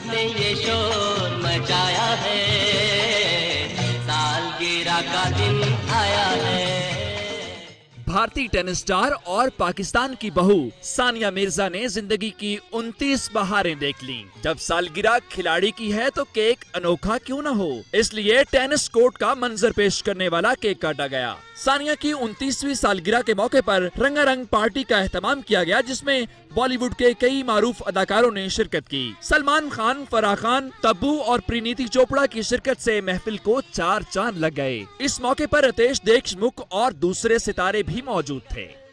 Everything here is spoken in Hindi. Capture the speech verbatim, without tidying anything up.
ने ये शोर मचाया है, सालगिरह का दिन आया है। भारतीय टेनिस स्टार और पाकिस्तान की बहू सानिया मिर्जा ने जिंदगी की उनतीस बहारें देख लीं। जब सालगिरह खिलाड़ी की है तो केक अनोखा क्यों न हो, इसलिए टेनिस कोर्ट का मंजर पेश करने वाला केक काटा गया। सानिया की उनतीसवीं सालगिरह के मौके पर रंगारंग पार्टी का एहतमाम किया गया, जिसमें बॉलीवुड के कई मारूफ अदाकारों ने शिरकत की। सलमान खान, फराह खान, तब्बू और प्रीनीति चोपड़ा की शिरकत से महफिल को चार चांद लग गए। इस मौके पर रितेश देशमुख और दूसरे सितारे भी मौजूद थे।